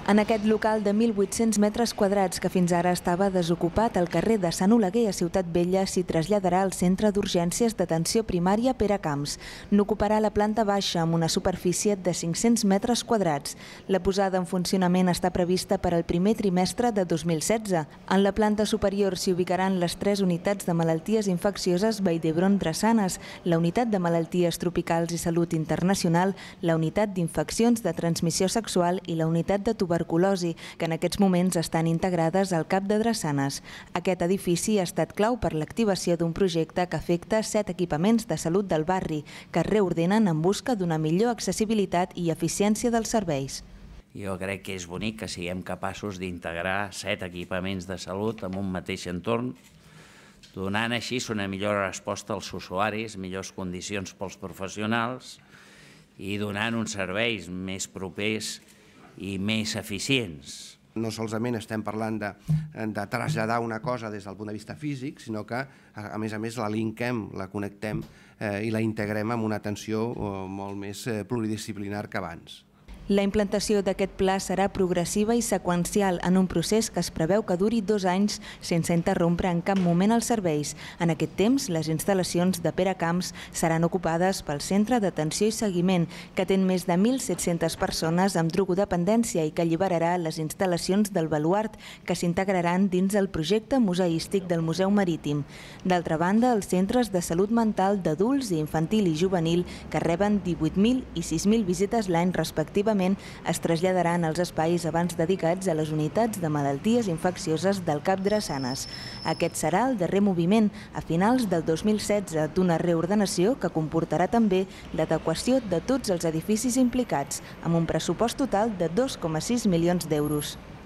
En aquest local de 1.800 metres quadrats que fins ara estava desocupat al carrer de Sant Oleguer a Ciutat Vella s'hi traslladarà el Centre d'Urgències d'Atenció Primària Pere Camps. N'ocuparà la planta baixa amb una superfície de 500 metres quadrats. La posada en funcionament està prevista per al primer trimestre de 2016. En la planta superior s'hi ubicaran les 3 unitats de malalties infeccioses Vall d'Hebron Drassanes, la unitat de malalties tropicals i salut internacional, la unitat d'infeccions de transmissió sexual i la unitat de tuberculosi, que en aquests moments estan integrades al CAP de Drassanes. Aquest edifici ha estat clau per l'activació d'un projecte que afecta 7 equipaments de salut del barri, que es reordenen en busca d'una millor accessibilitat i eficiència dels serveis. Jo crec que és bonic que siguem capaços d'integrar 7 equipaments de salut en un mateix entorn, donant així una millor resposta als usuaris, millors condicions pels professionals i donant uns serveis més propers i més eficients. No solament estem parlant de traslladar una cosa des del punt de vista físic, sinó que, a més, la linkem, la connectem i la integrem amb una atenció molt més pluridisciplinar que abans. La implantació d'aquest pla serà progressiva i seqüencial en un procés que es preveu que duri 2 anys sense interrompre en cap moment els serveis. En aquest temps, les instal·lacions de Pere Camps seran ocupades pel Centre d'Atenció i Seguiment, que atén més de 1.700 persones amb drogodependència i que alliberarà les instal·lacions del Baluart, que s'integraran dins el projecte museístic del Museu Marítim. D'altra banda, els centres de salut mental d'adults i infantil i juvenil, que reben 18.000 i 6.000 visites l'any respectivament, es traslladaran als espais abans dedicats a les unitats de malalties infeccioses del CAP Drassanes. Aquest serà el darrer moviment a finals del 2016 d'una reordenació que comportarà també l'adequació de tots els edificis implicats, amb un pressupost total de 2,6 milions d'euros.